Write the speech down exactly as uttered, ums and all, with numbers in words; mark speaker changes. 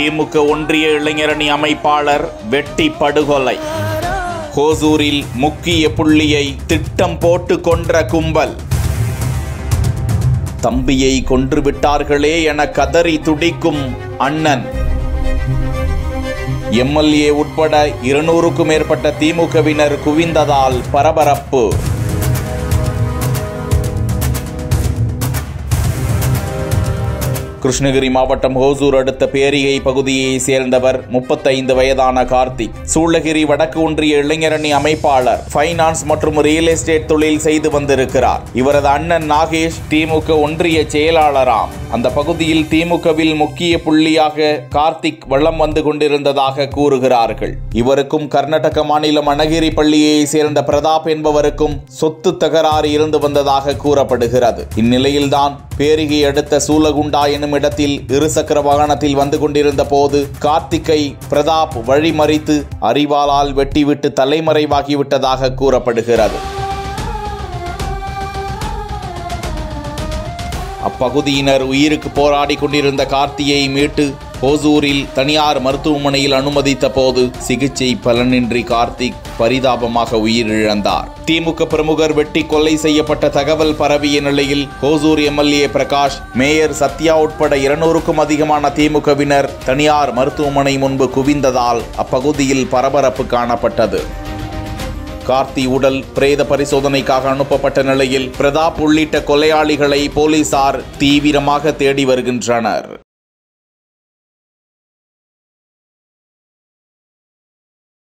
Speaker 1: திமுக ஒன்றிய இளைஞரணி அமைப்பாளர் வெட்டி படுகொலை. ஹோசூரில் முக்கிய புள்ளியை திட்டம் போட்டு கொன்ற கும்பல். தம்பியை கொன்றுவிட்டார்களே என கதறி துடிக்கும் அண்ணன். எம்எல்ஏ உட்பட இருநூறுக்கும் மேற்பட்ட திமுகவினர் குவிந்ததால் பரபரப்பு. கிருஷ்ணகிரி மாவட்டம் ஹோசூர் அடுத்த பேரிகை பகுதியை சேர்ந்தவர் முப்பத்தைந்து வயதான கார்த்திக். சூளகிரி வடக்கு ஒன்றிய இளைஞரணி அமைப்பாளர், பைனான்ஸ் மற்றும் ரியல் எஸ்டேட் தொழில் செய்து வந்திருக்கிறார். இவரது அண்ணன் நாகேஷ் திமுக ஒன்றிய செயலாளராம். அந்த பகுதியில் திமுகவில் முக்கிய புள்ளியாக கார்த்திக் வலம் வந்து கொண்டிருந்ததாக கூறுகிறார்கள். இவருக்கும் கர்நாடக மாநிலம் அனகிரி பள்ளியை சேர்ந்த பிரதாப் என்பவருக்கும் சொத்து தகராறு இருந்து வந்ததாக கூறப்படுகிறது. இந்நிலையில்தான் பேரிகை அடுத்த சூலகுண்டா எனும் இடத்தில் இருசக்கர வாகனத்தில் வந்து கொண்டிருந்த போது கார்த்திக்கை பிரதாப் வழிமறித்து அரிவாளால் வெட்டிவிட்டு தலைமறைவாகிவிட்டதாக கூறப்படுகிறது. அப்பகுதியினர் உயிருக்கு போராடி கொண்டிருந்த கார்த்தியை மீட்டு ஹோசூரில் தனியார் மருத்துவமனையில் அனுமதித்த போது சிகிச்சை பலனின்றி கார்த்திக் பரிதாபமாக உயிரிழந்தார். திமுக பிரமுகர் வெட்டி கொலை செய்யப்பட்ட தகவல் பரவிய நிலையில் ஹோசூர் எம்எல்ஏ பிரகாஷ், மேயர் சத்யா உட்பட இருநூறுக்கும் அதிகமான திமுகவினர் தனியார் மருத்துவமனை முன்பு குவிந்ததால் அப்பகுதியில் பரபரப்பு காணப்பட்டது. கார்த்தி உடல் பிரேத பரிசோதனைக்காக அனுப்பப்பட்ட நிலையில் பிரதாப் உள்ளிட்ட கொலையாளிகளை போலீசார் தீவிரமாக தேடி வருகின்றனர்.